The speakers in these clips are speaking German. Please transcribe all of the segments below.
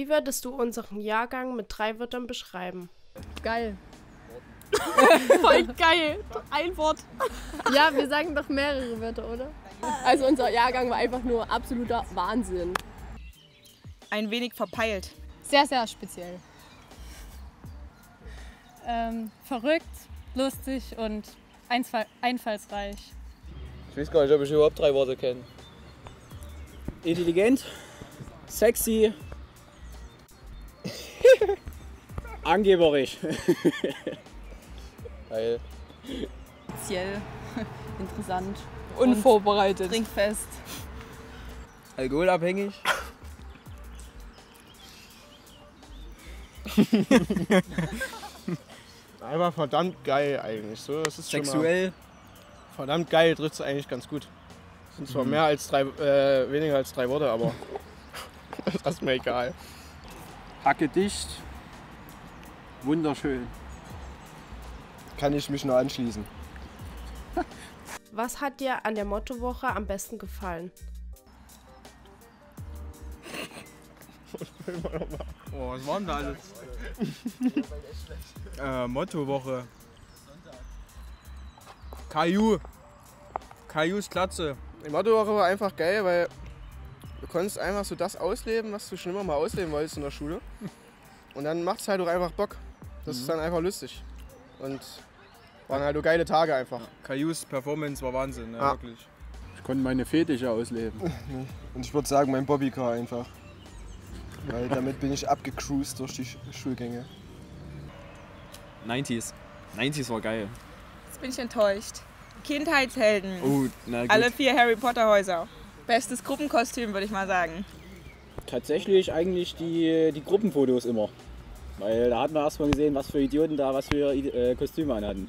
würdest du unseren Jahrgang mit 3 Wörtern beschreiben? Geil. Voll geil. Ein Wort. Ja, wir sagen doch mehrere Wörter, oder? Also unser Jahrgang war einfach nur absoluter Wahnsinn. Ein wenig verpeilt. Sehr, sehr speziell. Verrückt, lustig und einfallsreich. Ich weiß gar nicht, ob ich überhaupt 3 Worte kenne. Intelligent, sexy, angeberisch. Geil. Speziell. Interessant. Unvorbereitet. Trinkfest. Alkoholabhängig. Einfach verdammt geil eigentlich. So, das ist Sexuell. Verdammt geil trifft es eigentlich ganz gut. Das sind zwar mehr als weniger als 3 Worte, aber das ist mir egal. Hacke dicht, wunderschön. Kann ich mich nur anschließen. Was hat dir an der Mottowoche am besten gefallen? Oh, was war denn da alles? Mottowoche. Kajus Klatze. Die Mottowoche war einfach geil, weil du konntest einfach so das ausleben, was du schon immer mal ausleben wolltest in der Schule. Und dann macht es halt auch einfach Bock. Das ist dann einfach lustig. Und waren halt so geile Tage einfach. Kajus Performance war Wahnsinn, Ja. wirklich. Ich konnte meine Fetische ausleben. Und ich würde sagen, mein Bobbycar einfach. Weil damit bin ich abgecruised durch die Schulgänge. 90s. 90s war geil. Jetzt bin ich enttäuscht. Kindheitshelden. Oh, na gut. Alle 4 Harry Potter Häuser. Bestes Gruppenkostüm, würde ich mal sagen. Tatsächlich eigentlich die Gruppenfotos immer. Weil da hat man erstmal gesehen, was für Idioten da was für Kostüme anhatten.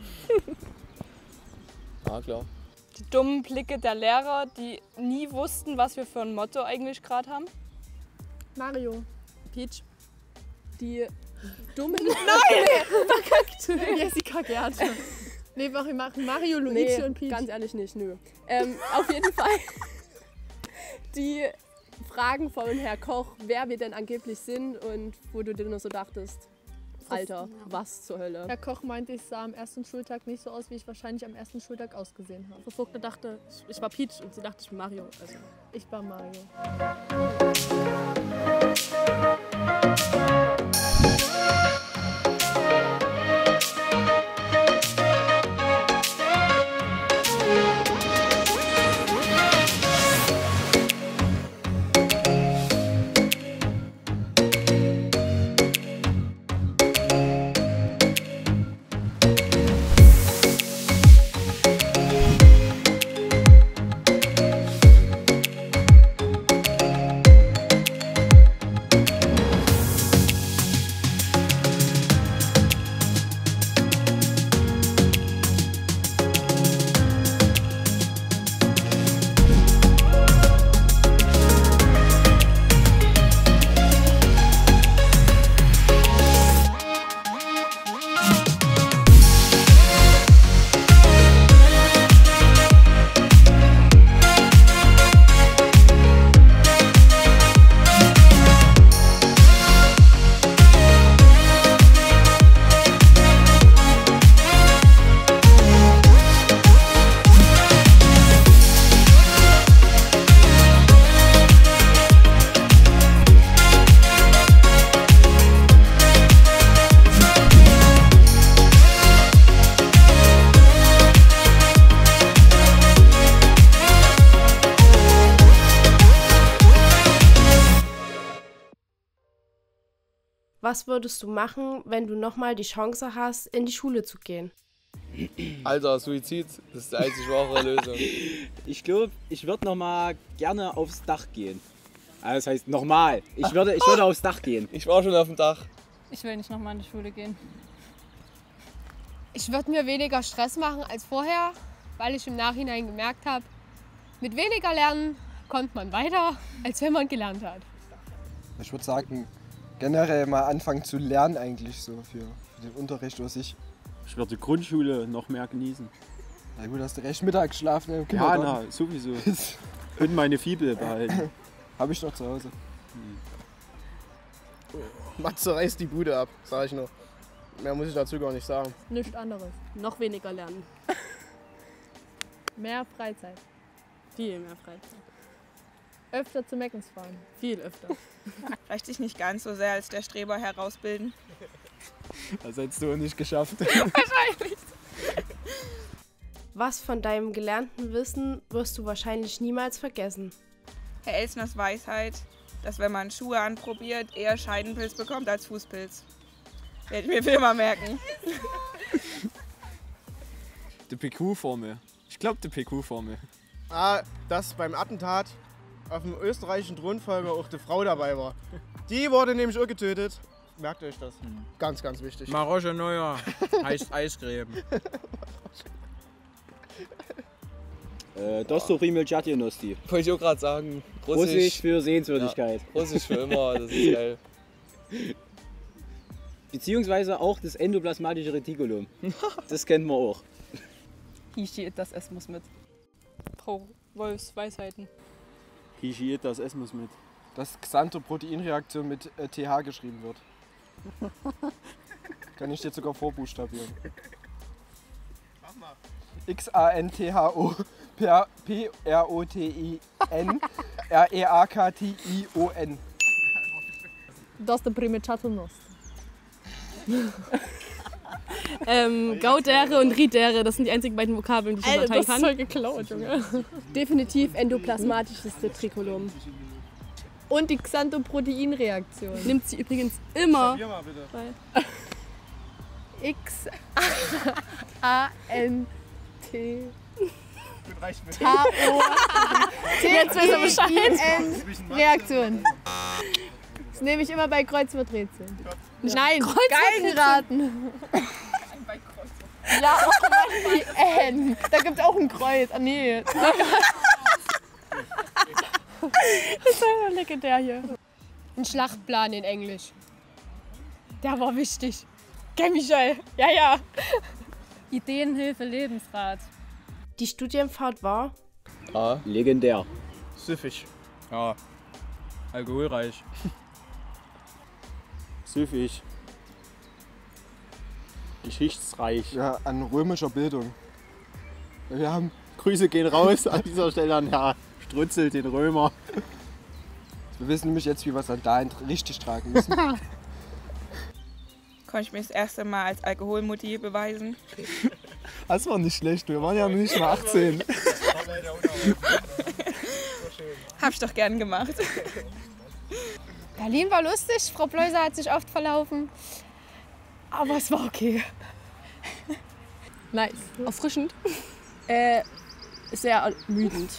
Ja, klar. Die dummen Blicke der Lehrer, die nie wussten, was wir für ein Motto eigentlich gerade haben. Mario. Peach. Die dummen... Nein! Verkackt! Jessica Gerd. Nee, wir machen Mario, Luigi und Peach. Ganz ehrlich nicht, nö. Auf jeden Fall die Fragen von Herr Koch, wer wir denn angeblich sind und wo du dir nur so dachtest, Alter, was zur Hölle. Herr Koch meinte, ich sah am ersten Schultag nicht so aus, wie ich wahrscheinlich am ersten Schultag ausgesehen habe. Frau Vogtner dachte, ich war Peach und sie dachte, ich bin Mario. Also, Ich war Mario. Was würdest du machen, wenn du nochmal die Chance hast, in die Schule zu gehen? Alter, Suizid, das ist die einzig wahre Lösung. Ich glaube, ich würde noch mal gerne aufs Dach gehen. Also das heißt nochmal. Ich würde aufs Dach gehen. Ich war schon auf dem Dach. Ich will nicht nochmal in die Schule gehen. Ich würde mir weniger Stress machen als vorher, weil ich im Nachhinein gemerkt habe, mit weniger Lernen kommt man weiter, als wenn man gelernt hat. Ich würde sagen, generell mal anfangen zu lernen eigentlich so für den Unterricht oder sich. Ich würde die Grundschule noch mehr genießen. Na gut, hast du recht, Mittagsschlafen im Ja, Kindergarten. na, sowieso. Und meine Fibel behalten. Habe ich noch zu Hause. Matze reißt die Bude ab, sag ich nur. Mehr muss ich dazu gar nicht sagen. Nichts anderes. Noch weniger lernen. Mehr Freizeit. Viel mehr Freizeit. Öfter zu Meckens fahren. Viel öfter. Vielleicht sich nicht ganz so sehr als der Streber herausbilden. Das hättest du nicht geschafft. Wahrscheinlich. Was von deinem gelernten Wissen wirst du wahrscheinlich niemals vergessen? Herr Elsners Weisheit, dass wenn man Schuhe anprobiert, eher Scheidenpilz bekommt als Fußpilz. Werde ich mir für immer merken. Die PQ-Formel. Ich glaube, die PQ-Formel. Dass beim Attentat auf dem österreichischen Thronfolger auch die Frau dabei war. Die wurde nämlich auch getötet. Merkt euch das. Ganz, ganz wichtig. Maroche Neuer heißt Eisgräben. Dosto Rimel Jationosti. Wollte ich auch gerade sagen. Russisch für Sehenswürdigkeit. Ja, Russisch für immer, das ist geil. Beziehungsweise auch das endoplasmatische Retikulum. Das kennt man auch. Hichi, das S muss mit. Frau Wolfs Weisheiten. Hichi, das S muss mit. Dass Xanthoproteinreaktion mit TH geschrieben wird. Kann ich jetzt sogar vorbuchstabieren. Mach mal. XANTHOPROTEIN Das der Prime Chatonost. Gaudere und Ridere, das sind die einzigen beiden Vokabeln, die ich in Latein Das ist kann. voll geklaut, Junge. Definitiv endoplasmatisches Retikulum. Und die Xanthoproteinreaktion. Nimmt sie übrigens immer. Probier mal bitte. XANT. Jetzt weiß er Bescheid. Reaktion. Das nehme ich immer bei Kreuzworträtseln. Nein, Kreuzwortraten. Ja, auch zum Beispiel N. Da gibt es auch ein Kreuz. Ah, nee. Das ist einfach legendär hier. Ein Schlachtplan in Englisch. Der war wichtig. Gell, Michel? Ja, ja. Ideenhilfe, Lebensrat. Die Studienfahrt war? Legendär. Süffig. Ja, alkoholreich. Süffig. Geschichtsreich. Ja, an römischer Bildung. Wir haben Grüße gehen raus an dieser Stelle an Herr Strutzel, den Römer. Wir wissen nämlich jetzt, wie wir Sandalen richtig tragen müssen. Konnte ich mir das erste Mal als Alkoholmutti beweisen. Das war nicht schlecht, wir waren ja noch nicht mal 18. Hab ich doch gern gemacht. Berlin war lustig. Frau Bleuser hat sich oft verlaufen. Aber es war okay. Nice. Erfrischend. Sehr ermüdend.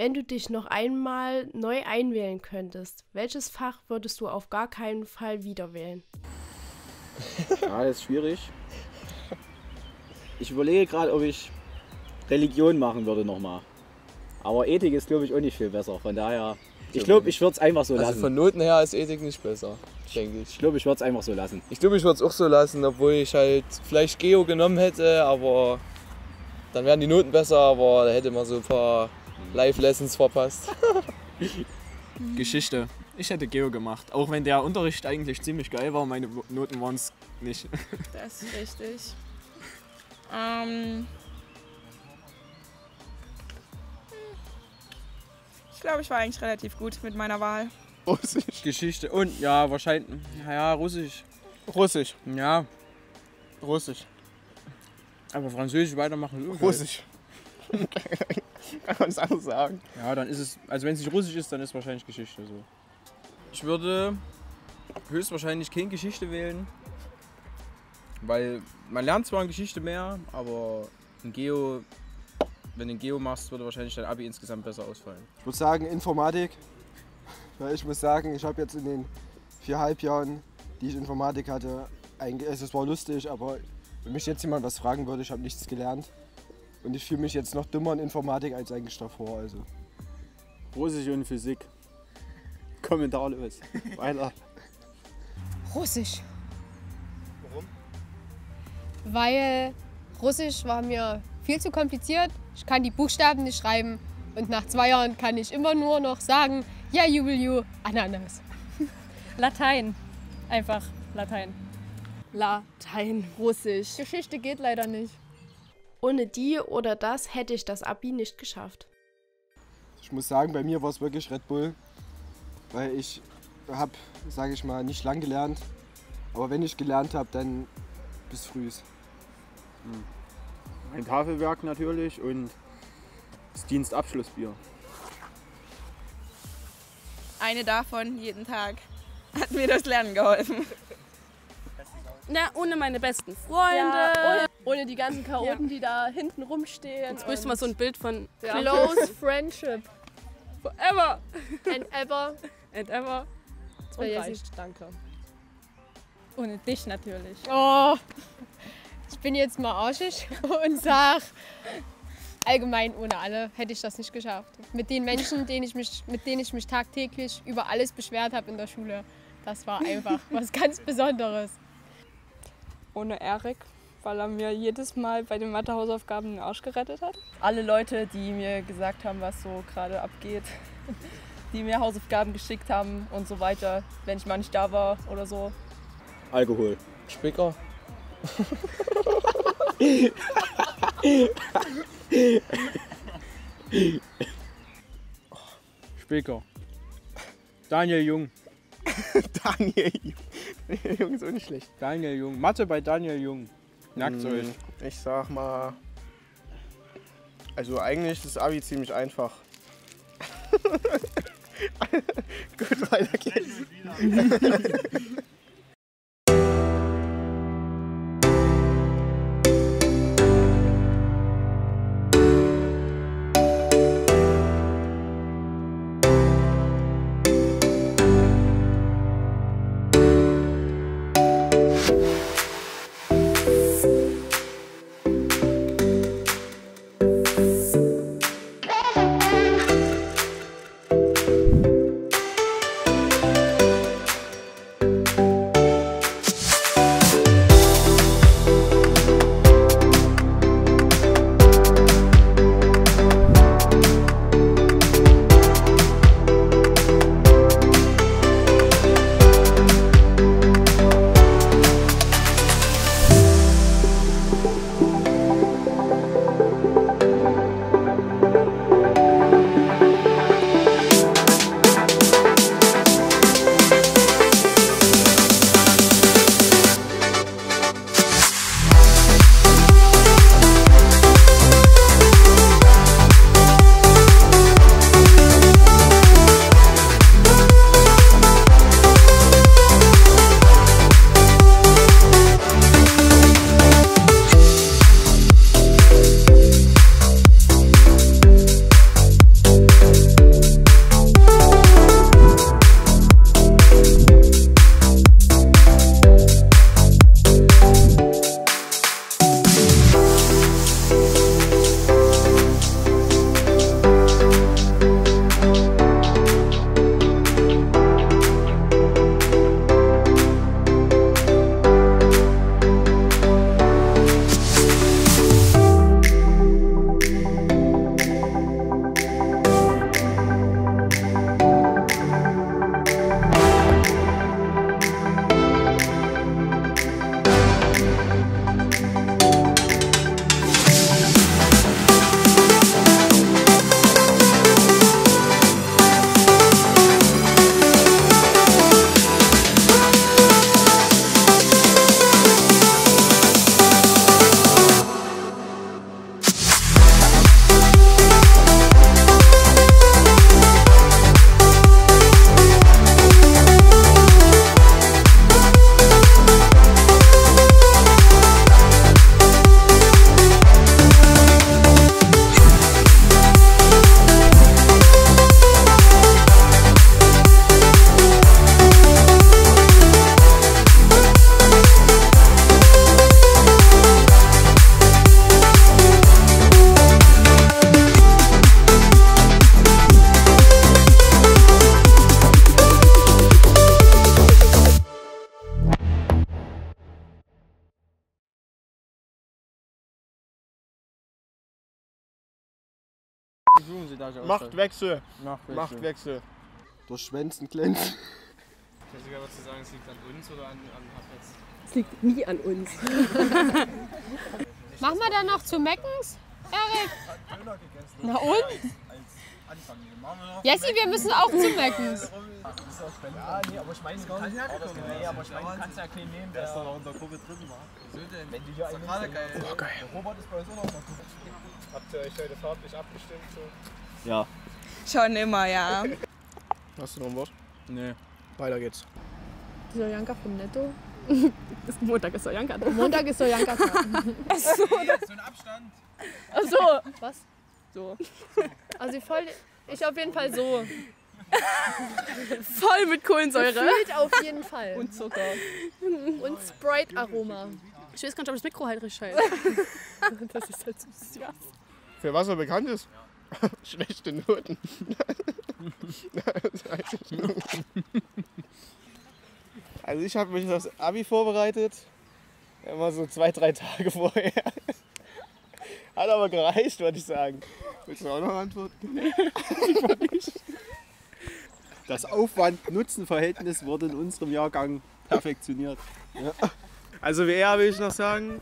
Wenn du dich noch einmal neu einwählen könntest, welches Fach würdest du auf gar keinen Fall wieder wählen? Ja, das ist schwierig. Ich überlege gerade, ob ich Religion machen würde nochmal. Aber Ethik ist, glaube ich, auch nicht viel besser. Von daher, ich glaube, ich würde es einfach so lassen. Also von Noten her ist Ethik nicht besser, denke ich. Ich glaube, ich würde es einfach so lassen. Ich glaube, ich würde es auch so lassen, obwohl ich halt vielleicht Geo genommen hätte, aber dann wären die Noten besser, aber da hätte man so ein paar Live-Lessons verpasst. Geschichte. Ich hätte Geo gemacht, auch wenn der Unterricht eigentlich ziemlich geil war, meine Noten waren es nicht. Das ist richtig. Ich glaube, ich war eigentlich relativ gut mit meiner Wahl. Russisch. Geschichte und ja, wahrscheinlich, naja, Russisch. Russisch. Ja, Russisch. aber Französisch weitermachen ist auch Russisch. Kann man es anders sagen? geil. Ja, dann ist es, also wenn es nicht Russisch ist, dann ist es wahrscheinlich Geschichte so. Ich würde höchstwahrscheinlich keine Geschichte wählen, weil man lernt zwar in Geschichte mehr, aber in Geo, wenn du in Geo machst, würde wahrscheinlich dein Abi insgesamt besser ausfallen. Ich würde sagen Informatik. Weil ich muss sagen, ich habe jetzt in den 4,5 Jahren, die ich Informatik hatte, es war lustig, aber wenn mich jetzt jemand was fragen würde, ich habe nichts gelernt. Und ich fühle mich jetzt noch dümmer in Informatik als eigentlich davor. Also. Russisch und Physik. Kommentarlos. Weiter. Russisch. Warum? Weil Russisch war mir viel zu kompliziert. Ich kann die Buchstaben nicht schreiben. Und nach 2 Jahren kann ich immer nur noch sagen, ja, you, Ananas. Latein. Einfach Latein. Latein, Russisch. Geschichte geht leider nicht. Ohne die oder das hätte ich das Abi nicht geschafft. Ich muss sagen, bei mir war es wirklich Red Bull. Weil ich habe, sage ich mal, nicht lang gelernt. Aber wenn ich gelernt habe, dann bis frühs. Ein Tafelwerk natürlich und das Dienstabschlussbier. Eine davon jeden Tag hat mir das Lernen geholfen. Na, ohne meine besten Freunde. Ja, ohne die ganzen Chaoten, die da hinten rumstehen. Jetzt bräuchte mal so ein Bild von Close Friendship. Forever. And ever. And ever. Das wäre jetzt nicht, danke. Ohne dich natürlich. Oh, ich bin jetzt mal arschig und sag, allgemein ohne alle hätte ich das nicht geschafft. Mit den Menschen, mit denen ich mich tagtäglich über alles beschwert habe in der Schule, das war einfach was ganz Besonderes. Ohne Erik, weil er mir jedes Mal bei den Mathehausaufgaben den Arsch gerettet hat. Alle Leute, die mir gesagt haben, was so gerade abgeht, die mir Hausaufgaben geschickt haben und so weiter, wenn ich mal nicht da war oder so. Alkohol. Spicker. Spicker. Daniel Jung. Daniel Jung ist auch nicht schlecht. Daniel Jung. Mathe bei Daniel Jung. Nackt euch. Ich sag mal, also eigentlich ist das Abi ziemlich einfach. Gut, weiter geht's. Machtwechsel. Machtwechsel. Machtwechsel. Durch Schwänzen glänzt. Ich weiß nicht, was zu sagen, es liegt an uns oder an Hafetz. Es liegt nie an uns. Machen wir dann noch zu Meckens, Erik? Na und? Jessie, wir müssen auch zu Meckens. Ja, nee, aber ich meine, du kannst ja keinen nehmen, der ist doch noch in der Gruppe drin war. Wenn du hier einen nimmst, geil. Oh, geil. Der Robert ist bei uns auch noch. Habt ihr euch heute farblich abgestimmt? So? Ja. Schon immer, ja. Hast du noch ein Wort? Nee. Weiter geht's. Die Soljanka vom Netto. Montag ist Soljanka. Montag ist Soljanka. Achso. So ein Abstand. Achso. Was? So. Also ich auf jeden Fall so. Voll mit Kohlensäure. Gefühlt auf jeden Fall. Und Zucker. Und Sprite-Aroma. Ich weiß gar nicht, ob das Mikro halt richtig scheint. Das ist halt süß, ja. Für was er bekannt ist? Schlechte Noten. Also ich habe mich aufs Abi vorbereitet. Immer so 2-3 Tage vorher. Hat aber gereicht, würde ich sagen. Willst du auch noch antworten? Das Aufwand-Nutzen-Verhältnis wurde in unserem Jahrgang perfektioniert. Ja. Also WR will ich noch sagen.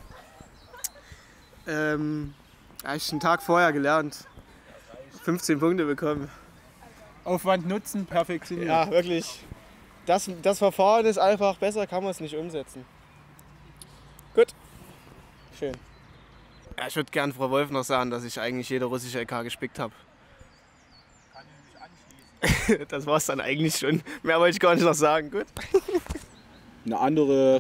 Habe ich einen Tag vorher gelernt. 15 Punkte bekommen. Aufwand-Nutzen perfektioniert. Ja, wirklich. Das Verfahren ist einfach, besser kann man es nicht umsetzen. Gut. Schön. Ja, ich würde gern Frau Wolf noch sagen, dass ich eigentlich jede russische LK gespickt habe. Das war es dann eigentlich schon. Mehr wollte ich gar nicht noch sagen. Gut. Eine andere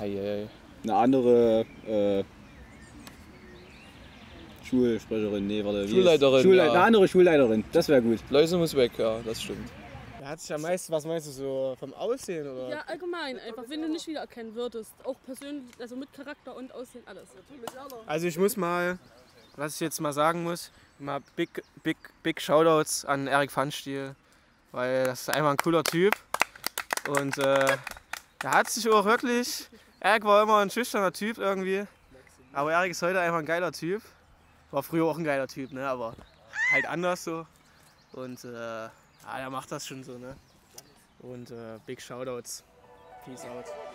Schulsprecherin, nee, warte. Schulleiterin, ja. Eine andere Schulleiterin, das wäre gut. Läuse muss weg, ja, das stimmt. Wer hat sich am meisten, was meinst du, so vom Aussehen oder? Ja, allgemein, einfach, wenn du nicht wiedererkennen würdest. Auch persönlich, also mit Charakter und Aussehen, alles. Also ich muss mal, was ich jetzt mal sagen muss, mal big Shoutouts an Erik Pfannstiel, weil das ist einfach ein cooler Typ. Und er hat sich auch wirklich, Erik war immer ein schüchterner Typ irgendwie, aber Erik ist heute einfach ein geiler Typ. War früher auch ein geiler Typ, ne, aber halt anders so. Und ja, der macht das schon so, ne. Und big Shoutouts. Peace out.